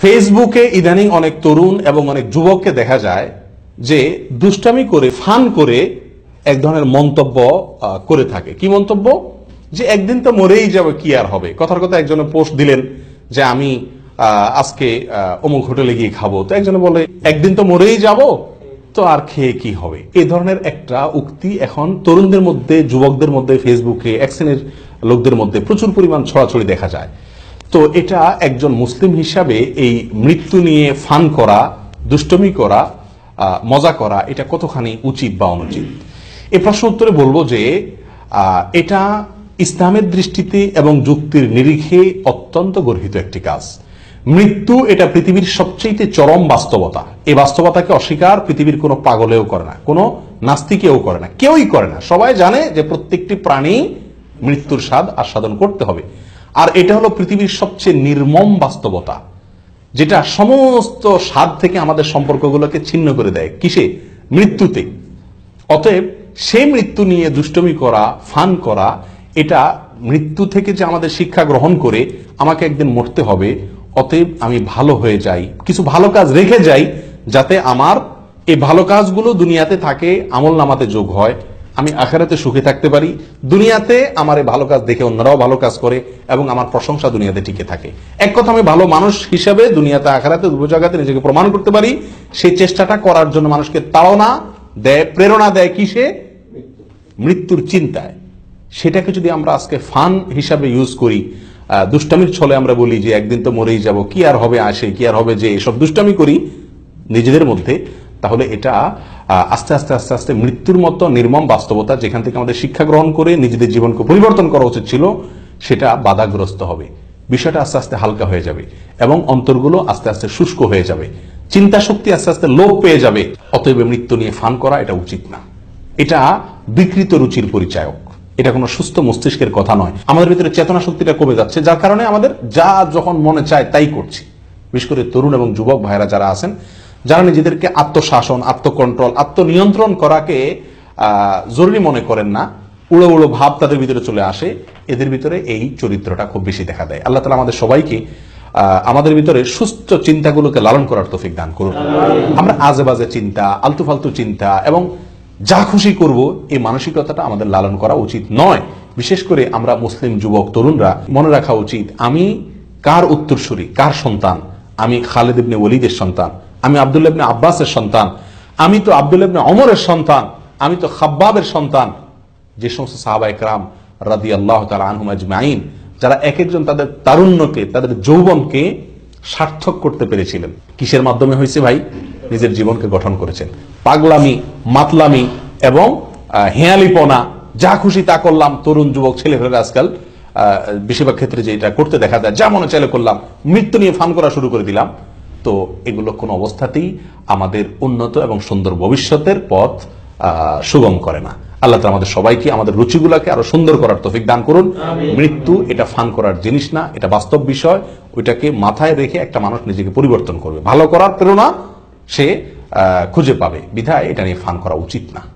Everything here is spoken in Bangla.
ফেসবুকে ইদানিং অনেক তরুণ এবং অনেক যুবককে দেখা যায় যে দুষ্টামি করে ফান করে এক ধরনের মন্তব্য করে থাকে। কি মন্তব্য? যে একদিন তো মরেই যাবে, কি আর হবে। কথার কথা একজনে পোস্ট দিলেন যে আমি আজকে অমুক হোটেলে গিয়ে খাবো, তো একজনে বলে একদিন তো মরেই যাব, তো আর খেয়ে কি হবে। এই ধরনের একটা উক্তি এখন তরুণদের মধ্যে, যুবকদের মধ্যে, ফেসবুকে এক শ্রেণীর লোকদের মধ্যে প্রচুর পরিমাণ ছড়াছড়ি দেখা যায়। তো এটা একজন মুসলিম হিসাবে এই মৃত্যু নিয়ে ফান করা, দুষ্টমি করা, মজা করা, এটা কতখানি উচিত বা অনুচিত? এই প্রশ্ন উত্তরে বলবো যে এটা ইসলামের দৃষ্টিতে এবং যুক্তির নিরিখে অত্যন্ত গর্হিত একটি কাজ। মৃত্যু এটা পৃথিবীর সবচেয়ে চরম বাস্তবতা। এই বাস্তবতাকে অস্বীকার পৃথিবীর কোনো পাগলেও করে না, কোনো নাস্তিকেও করে না, কেউই করে না। সবাই জানে যে প্রত্যেকটি প্রাণী মৃত্যুর স্বাদ আস্বাদন করতে হবে। আর এটা হলো পৃথিবীর সবচেয়ে নির্মম বাস্তবতা, যেটা সমস্ত স্বাদ থেকে আমাদের সম্পর্কগুলোকে ছিন্ন করে দেয়। কিসে? মৃত্যুতে। অতএব সেই মৃত্যু নিয়ে দুষ্টমি করা, ফান করা, এটা মৃত্যু থেকে যে আমাদের শিক্ষা গ্রহণ করে আমাকে একদিন মরতে হবে, অতএব আমি ভালো হয়ে যাই, কিছু ভালো কাজ রেখে যাই, যাতে আমার এই ভালো কাজগুলো দুনিয়াতে থাকে, আমল নামাতে যোগ হয়, আমি আখিরাতে সুখে থাকতে পারি, দুনিয়াতে আমার এই ভালো কাজ দেখে অন্যরাও ভালো কাজ করে এবং আমার প্রশংসা দুনিয়াতে টিকে থাকে। এক কথা, আমি ভালো মানুষ হিসেবে দুনিয়াতে আখিরাতে দুটো জায়গাতে নিজেকে প্রমাণ করতে পারি। সেই চেষ্টাটা করার জন্য মানুষকে তাড়না দেয়, প্রেরণা দেয় কিসে? মৃত্যুর চিন্তায়। সেটাকে যদি আমরা আজকে ফান হিসাবে ইউজ করি, দুষ্টামির ছলে আমরা বলি যে একদিন তো মরেই যাব, কি আর হবে, আসে কি আর হবে, যে এসব দুষ্টামি করি নিজেদের মধ্যে, তাহলে এটা আস্তে আস্তে আস্তে আস্তে মৃত্যুর মতো নির্মম বাস্তবতা, যেখান থেকে আমাদের শিক্ষা গ্রহণ করে নিজেদের জীবনকে পরিবর্তন করা উচিত ছিল, সেটা বাধাগ্রস্ত হবে। বিষয়টা আস্তে আস্তে হালকা হয়ে যাবে এবং অন্তরগুলো আস্তে আস্তে শুষ্ক হয়ে যাবে, চিন্তা শক্তি আস্তে আস্তে লোপ পেয়ে যাবে। অতএব মৃত্যু নিয়ে ফান করা এটা উচিত না। এটা বিকৃত রুচির পরিচায়ক, এটা কোনো সুস্থ মস্তিষ্কের কথা নয়। আমাদের ভিতরে চেতনা শক্তিটা কমে যাচ্ছে, যার কারণে আমাদের যা যখন মনে চায় তাই করছি। বিশেষ করে তরুণ এবং যুবক ভাইরা যারা আছেন, যারা নিজেদেরকে আত্মশাসন, আত্মকন্ট্রোল, আত্মনিয়ন্ত্রণ করাকে জরুরি মনে করেন না, উড়ো উড়ো ভাব তাদের ভিতরে চলে আসে, এদের ভিতরে এই চরিত্রটা খুব বেশি দেখা দেয়। আল্লাহ তাআলা আমাদের সবাইকে আমাদের ভিতরে সুস্থ চিন্তাগুলোকে লালন করার তৌফিক দান করুন। আমরা আজে বাজে চিন্তা, আলতু ফালতু চিন্তা এবং যা খুশি করব, এই মানসিকতাটা আমাদের লালন করা উচিত নয়। বিশেষ করে আমরা মুসলিম যুবক তরুণরা মনে রাখা উচিত, আমি কার উত্তরসূরি, কার সন্তান? আমি খালিদ ইবনে ওলীদের সন্তান, আমি আব্দুল্লাহ ইবনে আব্বাসের সন্তান, আমি তো আব্দুল্লাহ ইবনে ওমরের সন্তান, আমি তো খাব্বাবের সন্তান। যে সমস্ত সাহাবায়ে কেরাম রাদিয়াল্লাহু তাআলা আনহুম আজমাইন, যারা এক একজন তাদের তারুণ্যকে, তাদের যৌবনকে সার্থক করতে পেরেছিলেন, কিসের মাধ্যমে হয়েছে ভাই? নিজের জীবনকে গঠন করেছেন। পাগলামি, মাতলামি এবং হেয়ালিপনা, যা খুশি তা করলাম। তরুণ যুবক ছেলেমেয়েরা আজকাল বেশিরভাগ ক্ষেত্রে যে এটা করতে দেখা যায়, যা মনে চাইলে করলাম, মৃত্যু নিয়ে ফান করা শুরু করে দিলাম। তো এগুলো কোনো অবস্থাতেই আমাদের উন্নত এবং সুন্দর ভবিষ্যতের পথ সুগম করে না। আল্লাহ তাআলা আমাদের সবাইকে আমাদের রুচিগুলোকে আরো সুন্দর করার তৌফিক দান করুন। মৃত্যু এটা ফান করার জিনিস না, এটা বাস্তব বিষয়। ওইটাকে মাথায় রেখে একটা মানুষ নিজেকে পরিবর্তন করবে, ভালো করার প্রেরণা সে খুঁজে পাবে। বিধায় এটা নিয়ে ফান করা উচিত না।